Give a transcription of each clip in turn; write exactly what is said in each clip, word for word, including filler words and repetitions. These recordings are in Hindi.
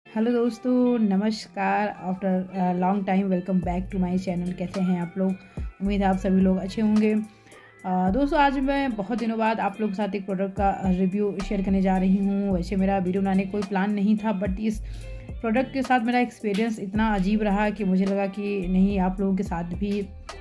हेलो दोस्तों, नमस्कार। After long time welcome back to my channel. कैसे हैं आप लोग? उम्मीद है आप सभी लोग अच्छे होंगे। uh, दोस्तों, आज मैं बहुत दिनों बाद आप लोगों के साथ एक प्रोडक्ट का रिव्यू शेयर करने जा रही हूं। वैसे मेरा वीडियो बनाने का कोई प्लान नहीं था, बट इस प्रोडक्ट के साथ मेरा एक्सपीरियंस इतना अजीब रहा कि मुझे लगा कि नहीं, आप लोगों के साथ भी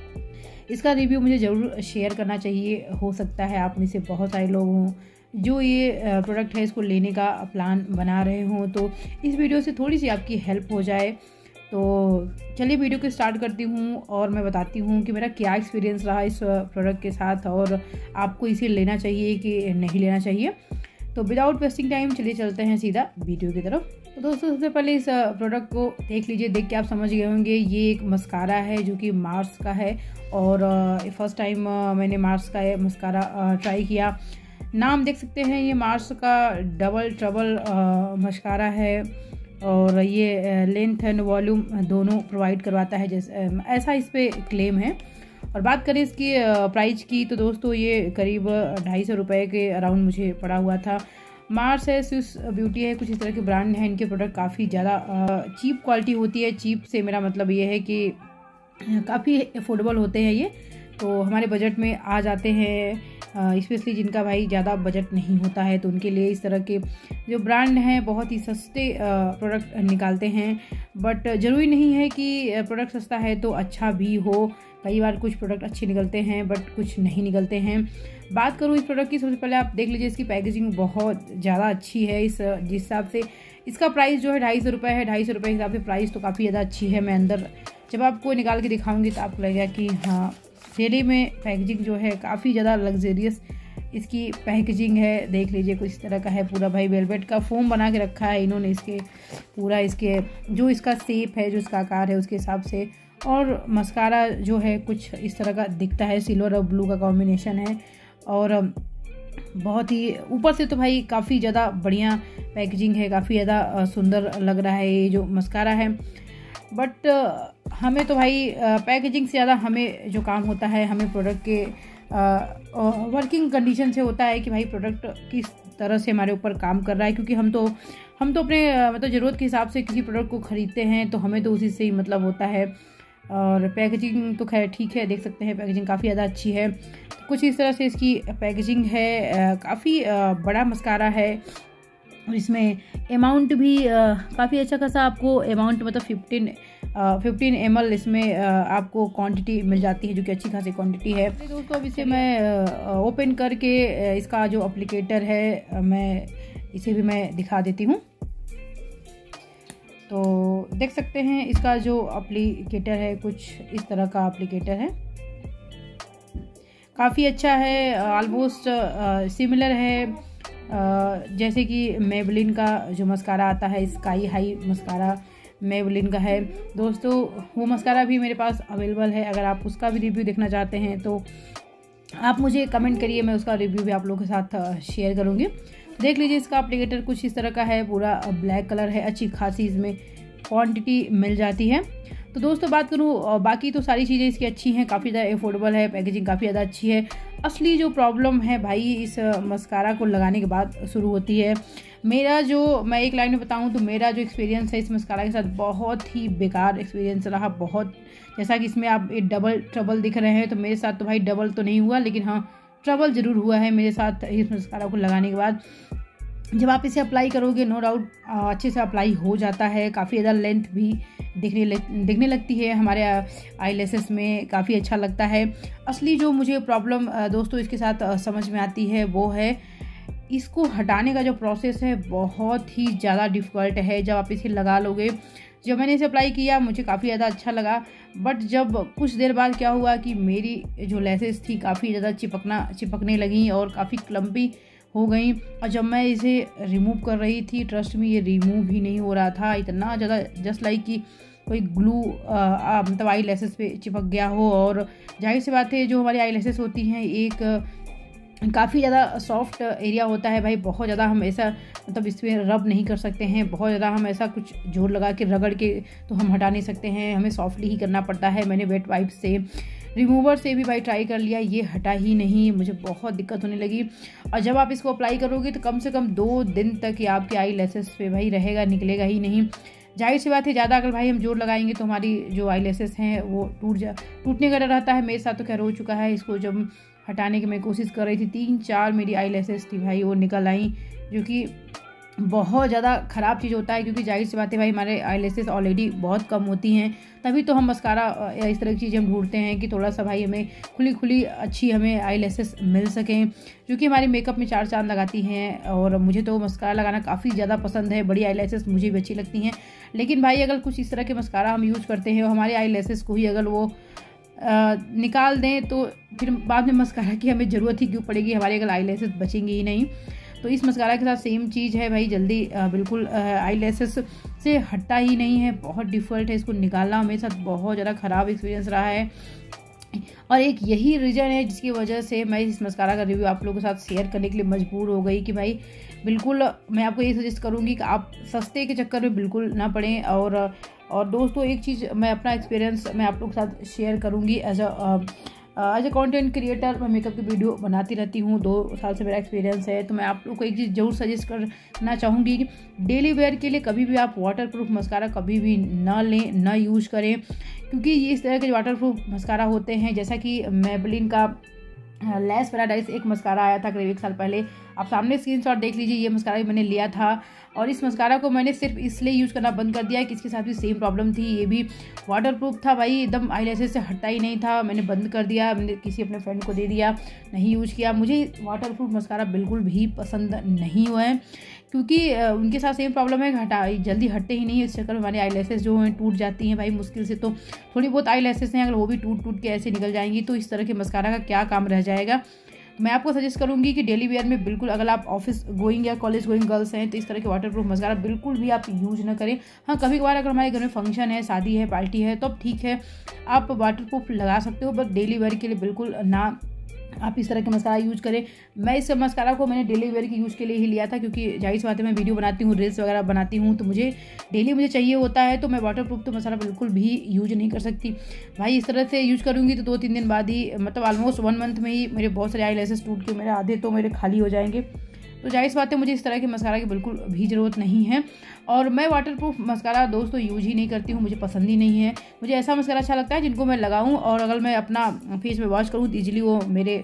इसका रिव्यू मुझे ज़रूर शेयर करना चाहिए। हो सकता है आप में से बहुत सारे लोग हों जो ये प्रोडक्ट है इसको लेने का प्लान बना रहे हों, तो इस वीडियो से थोड़ी सी आपकी हेल्प हो जाए। तो चलिए वीडियो को स्टार्ट करती हूँ और मैं बताती हूँ कि मेरा क्या एक्सपीरियंस रहा इस प्रोडक्ट के साथ और आपको इसे लेना चाहिए कि नहीं लेना चाहिए। तो विदाउट वेस्टिंग टाइम चलिए चलते हैं सीधा वीडियो की तरफ। तो दोस्तों, सबसे पहले इस प्रोडक्ट को देख लीजिए। देख के आप समझ गए होंगे ये एक मस्कारा है जो कि मार्स का है और फर्स्ट टाइम मैंने मार्स का मस्कारा ट्राई किया। नाम देख सकते हैं, ये मार्स का डबल ट्रबल मस्कारा है और ये लेंथ एंड वॉल्यूम दोनों प्रोवाइड करवाता है, जैसे ऐसा इस पे क्लेम है। और बात करें इसकी प्राइस की तो दोस्तों ये करीब ढाई सौ रुपये के अराउंड मुझे पड़ा हुआ था। मार्स है, स्विस ब्यूटी है, कुछ इस तरह के ब्रांड हैं। इनके प्रोडक्ट काफ़ी ज़्यादा चीप क्वालिटी होती है। चीप से मेरा मतलब ये है कि काफ़ी अफोर्डेबल होते हैं ये, तो हमारे बजट में आ जाते हैं। स्पेशली जिनका भाई ज़्यादा बजट नहीं होता है तो उनके लिए इस तरह के जो ब्रांड हैं बहुत ही सस्ते प्रोडक्ट निकालते हैं। बट ज़रूरी नहीं है कि प्रोडक्ट सस्ता है तो अच्छा भी हो। कई बार कुछ प्रोडक्ट अच्छे निकलते हैं बट कुछ नहीं निकलते हैं। बात करूँ इस प्रोडक्ट की, सबसे पहले आप देख लीजिए इसकी पैकेजिंग बहुत ज़्यादा अच्छी है। इस जिस हिसाब से इसका प्राइस जो है ढाई सौ रुपये है, ढाई सौ रुपये के हिसाब से प्राइस तो काफ़ी ज़्यादा अच्छी है। मैं अंदर जब आपको निकाल के दिखाऊंगी तो आपको लगेगा कि हाँ, रियली में पैकेजिंग जो है काफ़ी ज़्यादा लग्जरियस इसकी पैकेजिंग है। देख लीजिए कुछ इस तरह का है। पूरा भाई वेलवेट का फोम बना के रखा है इन्होंने इसके पूरा, इसके जो इसका शेप है, जो इसका आकार है उसके हिसाब से। और मस्कारा जो है कुछ इस तरह का दिखता है, सिल्वर और ब्लू का कॉम्बिनेशन है। और बहुत ही ऊपर से तो भाई काफ़ी ज़्यादा बढ़िया पैकेजिंग है, काफ़ी ज़्यादा सुंदर लग रहा है ये जो मस्कारा है। बट हमें तो भाई पैकेजिंग से ज़्यादा हमें जो काम होता है, हमें प्रोडक्ट के वर्किंग कंडीशन से होता है कि भाई प्रोडक्ट किस तरह से हमारे ऊपर काम कर रहा है। क्योंकि हम तो हम तो अपने मतलब ज़रूरत के हिसाब से किसी प्रोडक्ट को ख़रीदते हैं तो हमें तो उसी से ही मतलब होता है। और पैकेजिंग तो खैर ठीक है, देख सकते हैं पैकेजिंग काफ़ी ज़्यादा अच्छी है। तो कुछ इस तरह से इसकी पैकेजिंग है। काफ़ी बड़ा मस्कारा है और इसमें अमाउंट भी काफ़ी अच्छा खासा आपको अमाउंट मतलब फिफ्टीन फिफ्टीन एम एल इसमें आपको क्वांटिटी मिल जाती है, जो कि अच्छी खासी क्वांटिटी है। दोस्तों, अब इसे मैं ओपन करके इसका जो एप्लीकेटर है मैं इसे भी मैं दिखा देती हूँ। तो देख सकते हैं इसका जो एप्लीकेटर है कुछ इस तरह का एप्लीकेटर है, काफ़ी अच्छा है। ऑलमोस्ट सिमिलर है uh, जैसे कि मेबलिन का जो मस्कारा आता है, स्काई हाई मस्कारा मेबलिन का है। दोस्तों, वो मस्कारा भी मेरे पास अवेलेबल है। अगर आप उसका भी रिव्यू देखना चाहते हैं तो आप मुझे कमेंट करिए, मैं उसका रिव्यू भी आप लोगों के साथ शेयर करूँगी। देख लीजिए इसका एप्लीकेटर कुछ इस तरह का है, पूरा ब्लैक कलर है, अच्छी खासी इसमें क्वांटिटी मिल जाती है। तो दोस्तों, बात करूँ बाकी तो सारी चीज़ें इसकी अच्छी हैं, काफ़ी ज़्यादा अफोर्डेबल है, पैकेजिंग काफ़ी ज़्यादा अच्छी है। असली जो प्रॉब्लम है भाई इस मस्कारा को लगाने के बाद शुरू होती है। मेरा जो मैं एक लाइन में बताऊं तो मेरा जो एक्सपीरियंस है इस मस्कारा के साथ बहुत ही बेकार एक्सपीरियंस रहा। बहुत, जैसा कि इसमें आप एक डबल ट्रबल दिख रहे हैं, तो मेरे साथ तो भाई डबल तो नहीं हुआ, लेकिन हाँ ट्रबल ज़रूर हुआ है मेरे साथ इस मस्कारा को लगाने के बाद। जब आप इसे अप्लाई करोगे नो डाउट अच्छे से अप्लाई हो जाता है। काफ़ी ज़्यादा लेंथ भी दिखने लग दिखने लगती है हमारे आई लेसेस में, काफ़ी अच्छा लगता है। असली जो मुझे प्रॉब्लम दोस्तों इसके साथ समझ में आती है वो है इसको हटाने का जो प्रोसेस है, बहुत ही ज़्यादा डिफ़िकल्ट है। जब आप इसे लगा लोगे, जब मैंने इसे अप्लाई किया मुझे काफ़ी ज़्यादा अच्छा लगा, बट जब कुछ देर बाद क्या हुआ कि मेरी जो लेसेस थी काफ़ी ज़्यादा चिपकना चिपकने लगी और काफ़ी क्लम्पी हो गई। और जब मैं इसे रिमूव कर रही थी, ट्रस्ट में ये रिमूव ही नहीं हो रहा था। इतना ज़्यादा जस्ट लाइक कि कोई ग्लू मतलब आई लेसेस पे चिपक गया हो। और जाहिर सी बात है जो हमारी आई लेसेस होती हैं एक काफ़ी ज़्यादा सॉफ्ट एरिया होता है भाई। बहुत ज़्यादा हम ऐसा मतलब इसमें रब नहीं कर सकते हैं, बहुत ज़्यादा हम ऐसा कुछ जोर लगा के रगड़ के तो हम हटा नहीं सकते हैं, हमें सॉफ्टली ही करना पड़ता है। मैंने वेट वाइप से रिमूवर से भी भाई ट्राई कर लिया, ये हटा ही नहीं, मुझे बहुत दिक्कत होने लगी। और जब आप इसको अप्लाई करोगे तो कम से कम दो दिन तक ये आपके आई लैसेस पे भाई रहेगा, निकलेगा ही नहीं। जाहिर सी बात है, ज़्यादा अगर भाई हम जोर लगाएंगे तो हमारी जो आई लैसेस हैं वो टूट जा टूटने का डर रहता है। मेरे साथ तो खैर हो चुका है। इसको जब हटाने की मैं कोशिश कर रही थी, तीन चार मेरी आई लैसेस थी भाई वो निकल आई, जो कि बहुत ज़्यादा ख़राब चीज़ होता है, क्योंकि जाहिर सी बात है भाई हमारे आई लैसेस ऑलरेडी बहुत कम होती हैं, तभी तो हम मस्कारा या इस तरह की चीज़ें हम ढूंढते हैं कि थोड़ा सा भाई हमें खुली खुली अच्छी हमें आई लैसेस मिल सकें, जो कि हमारे मेकअप में चार चांद लगाती हैं। और मुझे तो मस्कारा लगाना काफ़ी ज़्यादा पसंद है, बड़ी आई लैसेस मुझे भी अच्छी लगती हैं। लेकिन भाई अगर कुछ इस तरह के मस्कारा हम यूज़ करते हैं और हमारे आई लैसेस को ही अगर वो आ, निकाल दें तो फिर बाद में मस्कारा की हमें ज़रूरत ही क्यों पड़ेगी, हमारे अगर आई लैसेस बचेंगी ही नहीं। तो इस मस्कारा के साथ सेम चीज़ है भाई, जल्दी आ, बिल्कुल आई लैसेस से हटता ही नहीं है, बहुत डिफ़ॉल्ट है। इसको निकालना मेरे साथ बहुत ज़्यादा ख़राब एक्सपीरियंस रहा है, और एक यही रीज़न है जिसकी वजह से मैं इस मस्कारा का रिव्यू आप लोगों के साथ शेयर करने के लिए मजबूर हो गई कि भाई बिल्कुल मैं आपको ये सजेस्ट करूँगी कि आप सस्ते के चक्कर में बिल्कुल ना पड़ें। और और दोस्तों एक चीज़ मैं अपना एक्सपीरियंस मैं आप लोगों के साथ शेयर करूँगी। As a as a content creator मैं मेकअप की वीडियो बनाती रहती हूँ, दो साल से मेरा एक्सपीरियंस है। तो मैं आप लोग को एक चीज़ ज़रूर सजेस्ट करना चाहूँगी कि डेली वेयर के लिए कभी भी आप वाटर प्रूफ मस्कारा कभी भी ना लें, ना यूज़ करें, क्योंकि ये इस तरह के वाटर प्रूफ मस्कारा होते हैं, जैसा कि मेबेलिन का लैश पैराडाइज एक मस्कारा आया था करीब एक साल पहले, आप सामने स्क्रीनशॉट देख लीजिए। ये मस्कारा भी मैंने लिया था और इस मस्कारा को मैंने सिर्फ इसलिए यूज़ करना बंद कर दिया कि इसके साथ भी सेम प्रॉब्लम थी, ये भी वाटर प्रूफ था भाई, एकदम आई लैसेस से हटता ही नहीं था। मैंने बंद कर दिया, मैंने किसी अपने फ्रेंड को दे दिया, नहीं यूज़ किया। मुझे वाटर प्रूफ मस्कारा बिल्कुल भी पसंद नहीं हुआ है, क्योंकि उनके साथ सेम प्रॉब्लम है, हटा जल्दी हटते ही नहीं। इस चक्कर में हमारी आई लैसेस जो हैं टूट जाती हैं भाई मुश्किल से, तो थोड़ी बहुत आई लैसेस हैं, अगर वो भी टूट टूट के ऐसे निकल जाएंगी तो इस तरह के मस्कारा का क्या काम रह जाएगा। मैं आपको सजेस्ट करूंगी कि डेली वेयर में बिल्कुल, अगर आप ऑफिस गोइंग या कॉलेज गोइंग गर्ल्स हैं तो इस तरह के वाटर प्रूफ मस्कारा बिल्कुल भी आप यूज ना करें। हाँ, कभी कभार अगर हमारे घर में फंक्शन है, शादी है, पार्टी है, तो अब ठीक है आप वाटर प्रूफ लगा सकते हो, बट डेली वेयर के लिए बिल्कुल ना आप इस तरह के मस्कारा यूज़ करें। मैं इस मस्कारा को मैंने डेली वेयर की यूज़ के लिए ही लिया था, क्योंकि जाहिर सी बात है मैं वीडियो बनाती हूँ, रील्स वगैरह बनाती हूँ, तो मुझे डेली मुझे चाहिए होता है, तो मैं वाटर प्रूफ तो मसाला बिल्कुल भी यूज नहीं कर सकती भाई। इस तरह से यूज़ करूँगी तो दो तीन दिन बाद ही, मतलब ऑलमोस्ट वन मंथ में ही मेरे बहुत सारे आई लैसेस टूट के मेरे आधे तो मेरे खाली हो जाएंगे। तो जाहिर सी बात है मुझे इस तरह के मस्कारा की बिल्कुल भी ज़रूरत नहीं है, और मैं वाटर प्रूफ मस्कारा दोस्तों यूज ही नहीं करती हूँ, मुझे पसंद ही नहीं है। मुझे ऐसा मस्कारा अच्छा लगता है जिनको मैं लगाऊँ और अगर मैं अपना फेस में वॉश करूँ तो ईजिली वो मेरे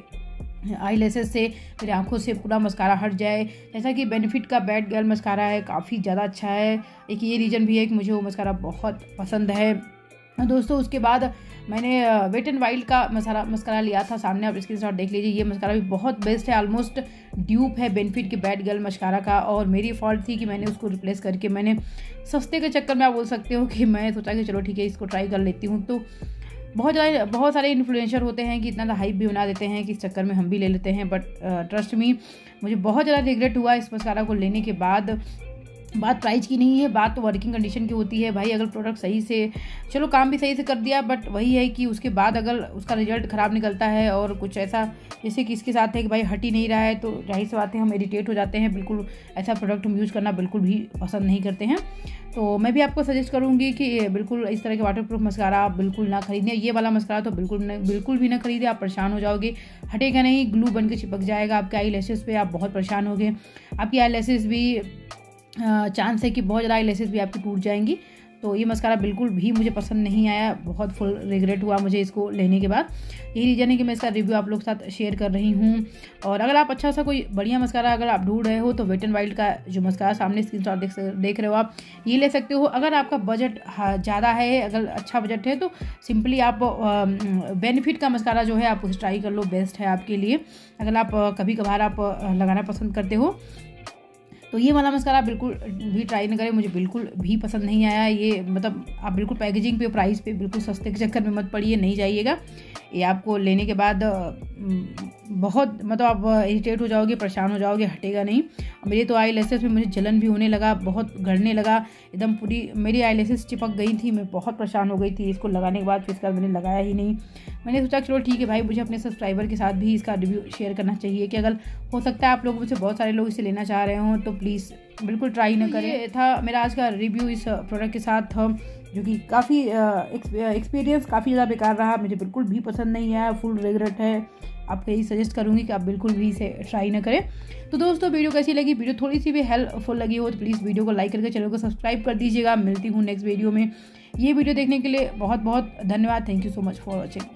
आई लैसेस से, मेरी आंखों से पूरा मस्कारा हट जाए। जैसा कि बेनिफिट का बैड गर्ल मस्कारा है, काफ़ी ज़्यादा अच्छा है। एक ये रीज़न भी है कि मुझे वो मस्कारा बहुत पसंद है दोस्तों। उसके बाद मैंने वेट एंड वाइल्ड का मसारा मस्कारा लिया था, सामने आप स्क्रीनशॉट देख लीजिए। ये मस्कारा भी बहुत बेस्ट है, ऑलमोस्ट ड्यूप है बेनिफिट के बैड गर्ल मस्कारा का, और मेरी फॉल्ट थी कि मैंने उसको रिप्लेस करके मैंने सस्ते के चक्कर में आप बोल सकते हो कि मैं सोचा कि चलो ठीक है इसको ट्राई कर लेती हूँ। तो बहुत ज़्यादा बहुत सारे इन्फ्लुएंसर होते हैं कि इतना हाइप भी बना देते हैं कि इस चक्कर में हम भी ले लेते हैं, बट ट्रस्ट मी मुझे बहुत ज़्यादा रिग्रेट हुआ इस मस्कारा को लेने के बाद। बात प्राइस की नहीं है, बात तो वर्किंग कंडीशन की होती है भाई। अगर प्रोडक्ट सही से, चलो काम भी सही से कर दिया, बट वही है कि उसके बाद अगर उसका रिजल्ट ख़राब निकलता है और कुछ ऐसा जैसे कि इसके साथ है कि भाई हट ही नहीं रहा है, तो जाहिर सी बात है हम इरिटेट हो जाते हैं। बिल्कुल ऐसा प्रोडक्ट हम यूज़ करना बिल्कुल भी पसंद नहीं करते हैं। तो मैं भी आपको सजेस्ट करूँगी कि बिल्कुल इस तरह के वाटर प्रूफ मस्कारा आप बिल्कुल ना खरीदें। ये वाला मस्कारा तो बिल्कुल न बिल्कुल भी ना खरीदें, आप परेशान हो जाओगे, हटेगा नहीं, ग्लू बन के चिपक जाएगा आपके आई लैसेस पे, आप बहुत परेशान होगे। आपकी आई लैसेस भी चांस है कि बहुत ज़्यादा आई लैसेस भी आपकी टूट जाएंगी। तो ये मस्कारा बिल्कुल भी मुझे पसंद नहीं आया, बहुत फुल रिग्रेट हुआ मुझे इसको लेने के बाद। यही रीज़न है कि मैं इसका रिव्यू आप लोग के साथ शेयर कर रही हूँ। और अगर आप अच्छा सा कोई बढ़िया मस्कारा अगर आप ढूंढ रहे हो तो वेट एंड वाइल्ड का जो मस्कारा सामने स्क्रीनशॉट देख देख रहे हो आप, ये ले सकते हो। अगर आपका बजट ज़्यादा है, अगर अच्छा बजट है, तो सिंपली आप बेनिफिट का मस्कारा जो है आप उसे ट्राई कर लो, बेस्ट है आपके लिए अगर आप कभी कभार आप लगाना पसंद करते हो। तो ये वाला मस्कारा बिल्कुल भी ट्राई ना करें, मुझे बिल्कुल भी पसंद नहीं आया। ये मतलब आप बिल्कुल पैकेजिंग पे, प्राइस पे बिल्कुल सस्ते के चक्कर में मत पड़िए, नहीं जाइएगा। ये आपको लेने के बाद बहुत मतलब आप इरिटेट हो जाओगे, परेशान हो जाओगे, हटेगा नहीं। मेरे तो आई लैसेस में मुझे जलन भी होने लगा, बहुत गड़ने लगा, एकदम पूरी मेरी आई लैसेस चिपक गई थी। मैं बहुत परेशान हो गई थी इसको लगाने के बाद, फिर इसका मैंने लगाया ही नहीं। मैंने सोचा चलो ठीक है भाई, मुझे अपने सब्सक्राइबर के साथ भी इसका रिव्यू शेयर करना चाहिए कि अगर हो सकता है आप लोगों में से बहुत सारे लोग इसे लेना चाह रहे हो तो प्लीज़ बिल्कुल ट्राई ना करें। ये था मेरा आज का रिव्यू इस प्रोडक्ट के साथ, जो कि काफ़ी एक्सपीरियंस काफ़ी ज़्यादा बेकार रहा, मुझे बिल्कुल भी पसंद नहीं आया, फुल रिग्रेट है। आपको यही सजेस्ट करूँगी कि आप बिल्कुल भी इसे ट्राई ना करें। तो दोस्तों वीडियो कैसी लगी, वीडियो थोड़ी सी भी हेल्पफुल लगी हो तो प्लीज़ वीडियो को लाइक करके चैनल को सब्सक्राइब कर दीजिएगा। मिलती हूँ नेक्स्ट वीडियो में। ये वीडियो देखने के लिए बहुत बहुत धन्यवाद। Thank you so much for watching.